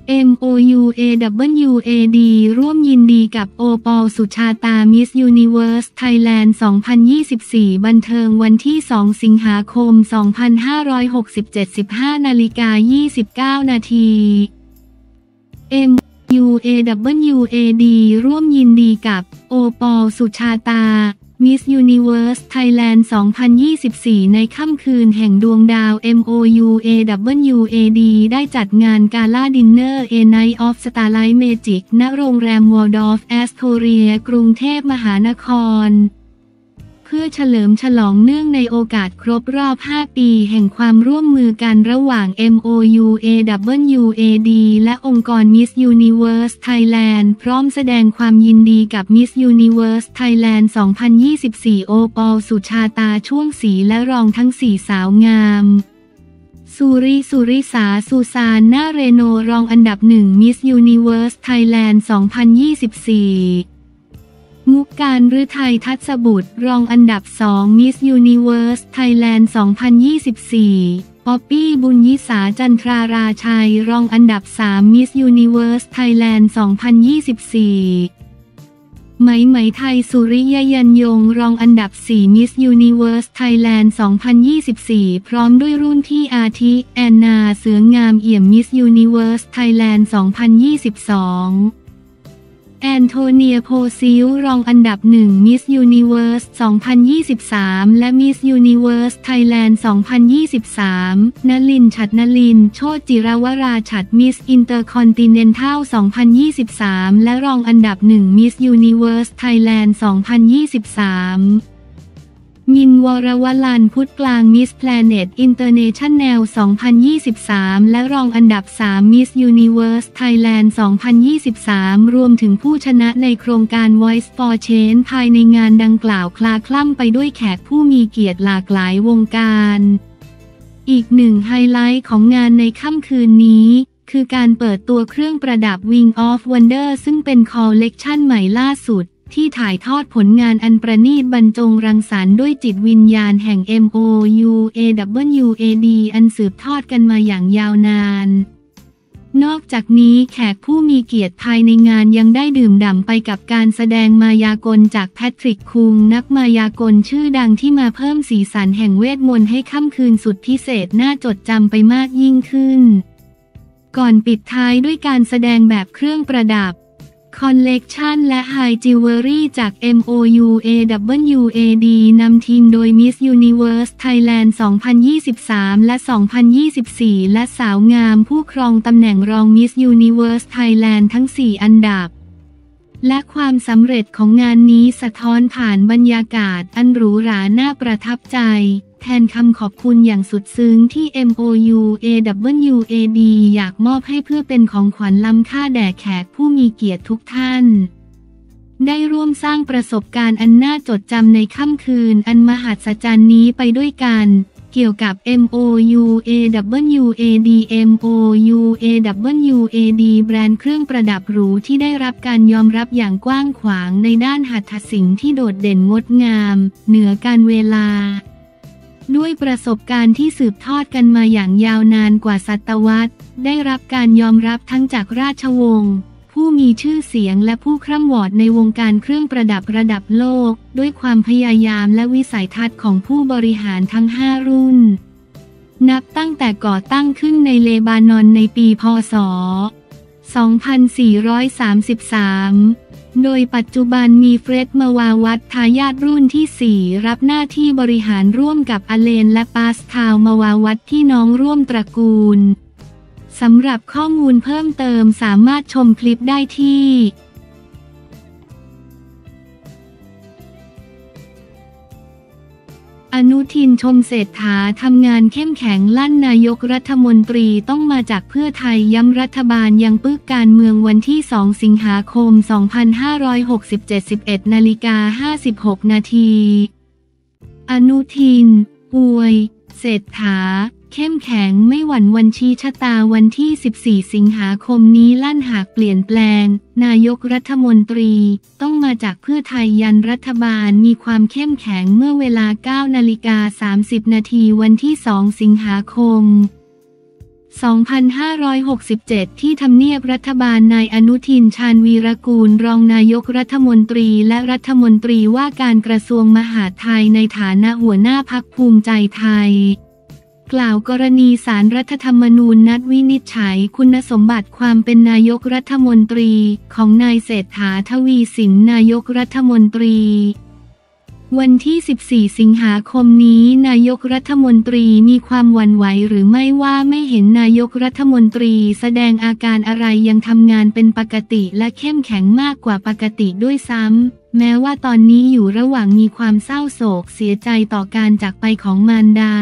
MOUAWAD ร่วมยินดีกับโอปอล สุชาตา Miss Universe Thailand 2024 บันเทิงวันที่ 2 สิงหาคม 2567 15:29 นาที MOUAWAD ร่วมยินดีกับโอปอล สุชาตาMiss Universe Thailand 2024 ในค่ำคืนแห่งดวงดาว MOUAWAD ได้จัดงานกาล่าดินเนอร์ A Night of Starlight Magic ณ โรงแรม Waldorf Astoria กรุงเทพมหานครเพื่อเฉลิมฉลองเนื่องในโอกาสครบรอบ 5 ปีแห่งความร่วมมือกันระหว่าง MOUAWAD และองค์กร Miss Universe Thailand พร้อมแสดงความยินดีกับ Miss Universe Thailand 2024 โอปอล สุชาตา ช่วงศรีและรองทั้ง 4 สาวงามสุริสา สุซานนาเรโนรองอันดับ 1 Miss Universe Thailand 2024มุกการฤทัย ทัศบุตรรองอันดับ 2 Miss Universe Thailand 2024 ป๊อปปี้บุญยิสา จันทราราชัยรองอันดับ 3 Miss Universe Thailand 2024 ไหมไทย สุริยยันยงรองอันดับ 4 Miss Universe Thailand 2024 พร้อมด้วยรุ่นที่อาทิแอนนา เสืองามเอี่ยม Miss Universe Thailand 2022แอนโทเนีย โพซิลรองอันดับ 1 Miss Universe 2023 และ Miss Universe Thailand 2023 นลิน ฉัตรนลิน โชติ จิรวราฉัตร Miss Intercontinental 2023 และรองอันดับ 1 Miss Universe Thailand 2023มิน วรวลัน พุทธกลาง Miss Planet International 2023 และรองอันดับ 3 Miss Universe Thailand 2023 รวมถึงผู้ชนะในโครงการ Voice for Change ภายในงานดังกล่าวคลาคล่ำไปด้วยแขกผู้มีเกียรติหลากหลายวงการอีกหนึ่งไฮไลท์ของงานในค่ำคืนนี้คือการเปิดตัวเครื่องประดับ Wing of Wonder ซึ่งเป็นคอลเลกชันใหม่ล่าสุดที่ถ่ายทอดผลงานอันประณีตบรรจงรังสรรค์ด้วยจิตวิญญาณแห่ง MOUAWAD อันสืบทอดกันมาอย่างยาวนานนอกจากนี้แขกผู้มีเกียรติภายในงานยังได้ดื่มด่ำไปกับการแสดงมายากลจากแพทริก คุงนักมายากลชื่อดังที่มาเพิ่มสีสันแห่งเวทมนต์ให้ค่ำคืนสุดพิเศษน่าจดจำไปมากยิ่งขึ้นก่อนปิดท้ายด้วยการแสดงแบบเครื่องประดับคอลเลกชันและไฮจิวเวลรี่จาก MOUAWAD นำทีมโดย Miss Universe Thailand 2023 และ 2024 และสาวงามผู้ครองตำแหน่งรอง Miss Universe Thailand ทั้ง 4 อันดับและความสำเร็จของงานนี้สะท้อนผ่านบรรยากาศอันหรูหราน่าประทับใจแทนคำขอบคุณอย่างสุดซึ้งที่ MOUAWAD อยากมอบให้เพื่อเป็นของขวัญล้ำค่าแด่แขกผู้มีเกียรติทุกท่านได้ร่วมสร้างประสบการณ์อันน่าจดจำในค่ำคืนอันมหัศจรรย์นี้ไปด้วยกันเกี่ยวกับ MOUAWAD แบรนด์เครื่องประดับหรูที่ได้รับการยอมรับอย่างกว้างขวางในด้านหัตถศิลป์ที่โดดเด่นงดงามเหนือกาลเวลาด้วยประสบการณ์ที่สืบทอดกันมาอย่างยาวนานกว่าศตวรรษได้รับการยอมรับทั้งจากราชวงศ์ผู้มีชื่อเสียงและผู้คร่ำวอดในวงการเครื่องประดับระดับโลกด้วยความพยายามและวิสัยทัศน์ของผู้บริหารทั้ง 5 รุ่นนับตั้งแต่ก่อตั้งขึ้นในเลบานอนในปีพ.ศ. 2433โดยปัจจุบันมีเฟร็ด มวาวัตทายาทรุ่นที่ 4 รับหน้าที่บริหารร่วมกับอเลนและปาสคาล มวาวัตพี่น้องร่วมตระกูลสำหรับข้อมูลเพิ่มเติมสามารถชมคลิปได้ที่อนุทินชมเศรษฐาทำงานเข้มแข็งลั่นนายกรัฐมนตรีต้องมาจากเพื่อไทยย้ำรัฐบาลยังปึกการเมืองวันที่ 2 สิงหาคม 2567 11:56 นาทีอนุทินอวยเศรษฐาเข้มแข็งไม่หวั่นวันชี้ชะตาวันที่ 14 สิงหาคมนี้ลั่นหากเปลี่ยนแปลงนายกรัฐมนตรีต้องมาจากเพื่อไทยยันรัฐบาลมีความเข้มแข็งเมื่อเวลา 9:30 นาทีวันที่ 2 สิงหาคม 2567 ที่ทำเนียบรัฐบาลนายอนุทิน ชาญวีรกูลรองนายกรัฐมนตรีและรัฐมนตรีว่าการกระทรวงมหาดไทยในฐานะหัวหน้าพรรคภูมิใจไทยกล่าวกรณีศาลรัฐธรรมนูญนัดวินิจฉัยคุณสมบัติความเป็นนายกรัฐมนตรีของนายเศรษฐา ทวีสินนายกรัฐมนตรีวันที่ 14 สิงหาคมนี้นายกรัฐมนตรีมีความหวั่นไหวหรือไม่ว่าไม่เห็นนายกรัฐมนตรีแสดงอาการอะไรยังทำงานเป็นปกติและเข้มแข็งมากกว่าปกติด้วยซ้ำแม้ว่าตอนนี้อยู่ระหว่างมีความเศร้าโศกเสียใจต่อการจากไปของมารดา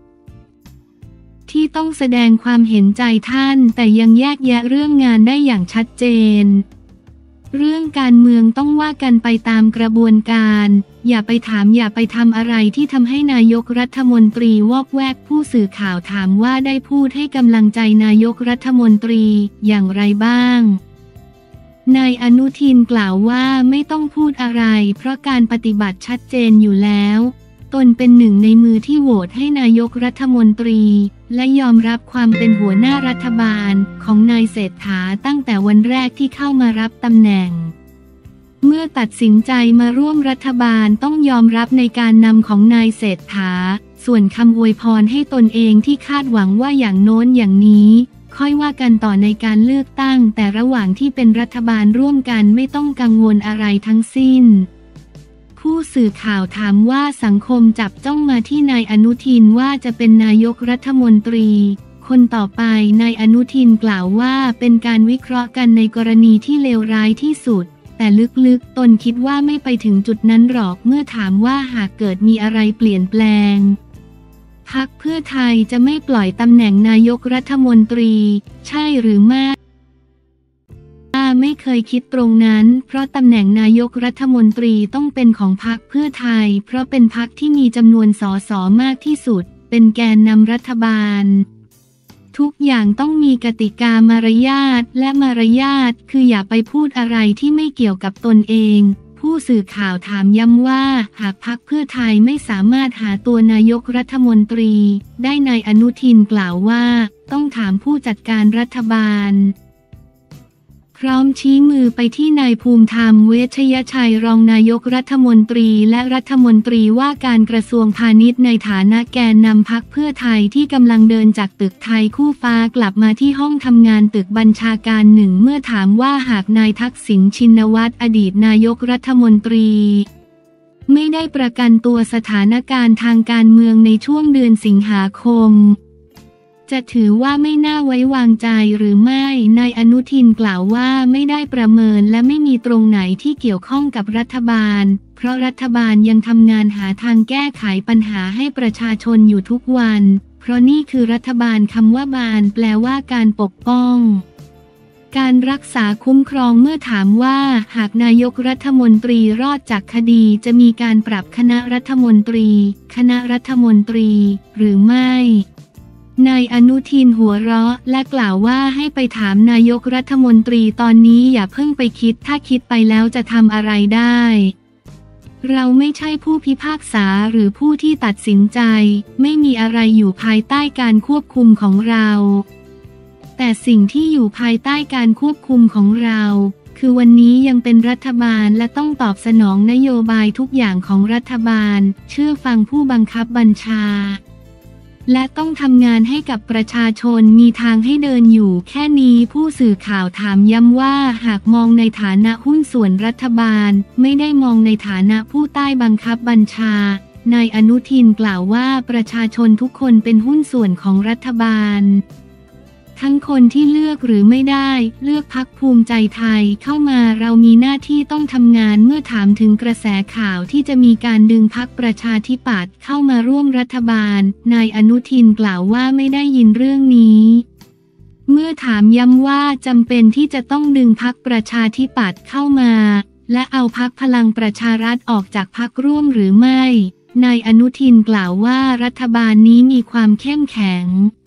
ที่ต้องแสดงความเห็นใจท่านแต่ยังแยกแยะเรื่องงานได้อย่างชัดเจนเรื่องการเมืองต้องว่ากันไปตามกระบวนการอย่าไปถามอย่าไปทำอะไรที่ทำให้นายกรัฐมนตรีวอกแวกผู้สื่อข่าวถามว่าได้พูดให้กำลังใจนายกรัฐมนตรีอย่างไรบ้างนายอนุทินกล่าวว่าไม่ต้องพูดอะไรเพราะการปฏิบัติชัดเจนอยู่แล้วตนเป็นหนึ่งในมือที่โหวตให้นายกรัฐมนตรีและยอมรับความเป็นหัวหน้ารัฐบาลของนายเศรษฐาตั้งแต่วันแรกที่เข้ามารับตำแหน่งเมื่อตัดสินใจมาร่วมรัฐบาลต้องยอมรับในการนำของนายเศรษฐาส่วนคำอวยพรให้ตนเองที่คาดหวังว่าอย่างโน้นอย่างนี้ค่อยว่ากันต่อในการเลือกตั้งแต่ระหว่างที่เป็นรัฐบาลร่วมกันไม่ต้องกังวลอะไรทั้งสิ้นผู้สื่อข่าวถามว่าสังคมจับจ้องมาที่นายอนุทินว่าจะเป็นนายกรัฐมนตรีคนต่อไปนายอนุทินกล่าวว่าเป็นการวิเคราะห์กันในกรณีที่เลวร้ายที่สุดแต่ลึกๆตนคิดว่าไม่ไปถึงจุดนั้นหรอกเมื่อถามว่าหากเกิดมีอะไรเปลี่ยนแปลงพรรคเพื่อไทยจะไม่ปล่อยตำแหน่งนายกรัฐมนตรีใช่หรือไม่ไม่เคยคิดตรงนั้นเพราะตำแหน่งนายกรัฐมนตรีต้องเป็นของพรรคเพื่อไทยเพราะเป็นพรรคที่มีจำนวนส.ส.มากที่สุดเป็นแกนนำรัฐบาลทุกอย่างต้องมีกติกามารยาทและมารยาทคืออย่าไปพูดอะไรที่ไม่เกี่ยวกับตนเองผู้สื่อข่าวถามย้ำว่าหากพรรคเพื่อไทยไม่สามารถหาตัวนายกรัฐมนตรีได้นายอนุทินกล่าวว่าต้องถามผู้จัดการรัฐบาลพร้อมชี้มือไปที่นายภูมิธรรมเวชยชัยรองนายกรัฐมนตรีและรัฐมนตรีว่าการกระทรวงพาณิชย์ในฐานะแกนนำพรรคเพื่อไทยที่กำลังเดินจากตึกไทยคู่ฟ้ากลับมาที่ห้องทำงานตึกบัญชาการหนึ่งเมื่อถามว่าหากนายทักษิณชินวัตรอดีตนายกรัฐมนตรีไม่ได้ประกันตัวสถานการณ์ทางการเมืองในช่วงเดือนสิงหาคมจะถือว่าไม่น่าไว้วางใจหรือไม่นายอนุทินกล่าวว่าไม่ได้ประเมินและไม่มีตรงไหนที่เกี่ยวข้องกับรัฐบาลเพราะรัฐบาลยังทำงานหาทางแก้ไขปัญหาให้ประชาชนอยู่ทุกวันเพราะนี่คือรัฐบาลคำว่าบาลแปลว่าการปกป้องการรักษาคุ้มครองเมื่อถามว่าหากนายกรัฐมนตรีรอดจากคดีจะมีการปรับคณะรัฐมนตรีหรือไม่นายอนุทินหัวเราะและกล่าวว่าให้ไปถามนายกรัฐมนตรีตอนนี้อย่าเพิ่งไปคิดถ้าคิดไปแล้วจะทำอะไรได้เราไม่ใช่ผู้พิพากษาหรือผู้ที่ตัดสินใจไม่มีอะไรอยู่ภายใต้การควบคุมของเราแต่สิ่งที่อยู่ภายใต้การควบคุมของเราคือวันนี้ยังเป็นรัฐบาลและต้องตอบสนองนโยบายทุกอย่างของรัฐบาลเชื่อฟังผู้บังคับบัญชาและต้องทำงานให้กับประชาชนมีทางให้เดินอยู่แค่นี้ผู้สื่อข่าวถามย้ำว่าหากมองในฐานะหุ้นส่วนรัฐบาลไม่ได้มองในฐานะผู้ใต้บังคับบัญชานายอนุทินกล่าวว่าประชาชนทุกคนเป็นหุ้นส่วนของรัฐบาลทั้งคนที่เลือกหรือไม่ได้เลือกพรรคภูมิใจไทยเข้ามาเรามีหน้าที่ต้องทำงานเมื่อถามถึงกระแสข่าวที่จะมีการดึงพรรคประชาธิปัตย์เข้ามาร่วมรัฐบาลนายอนุทินกล่าวว่าไม่ได้ยินเรื่องนี้เมื่อถามย้ำว่าจำเป็นที่จะต้องดึงพรรคประชาธิปัตย์เข้ามาและเอาพรรคพลังประชารัฐออกจากพรรคร่วมหรือไม่นายอนุทินกล่าวว่ารัฐบาลนี้มีความเข้มแข็ง